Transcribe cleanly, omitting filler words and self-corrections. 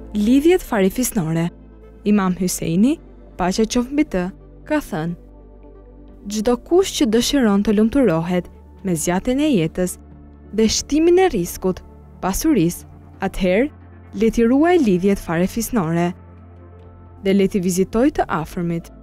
lidhjet farefisnore. Imam Hyseini, paqja qoftë mbi të, ka thënë: çdo kush që dëshiron të lumturohet me zgjatjen e jetës dhe shtimin e riskut, pasurisë, atëherë le t'i ruaj lidhjet farefisnore dhe le t'i vizitoj të afërmit.